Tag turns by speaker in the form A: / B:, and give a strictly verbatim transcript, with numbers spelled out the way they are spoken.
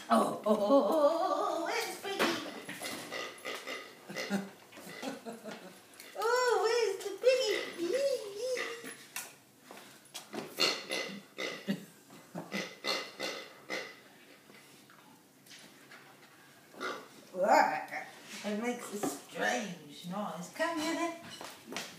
A: Oh, oh, oh, oh, where's Piggy? Oh, where's the Piggy? It makes a strange noise. Come here then.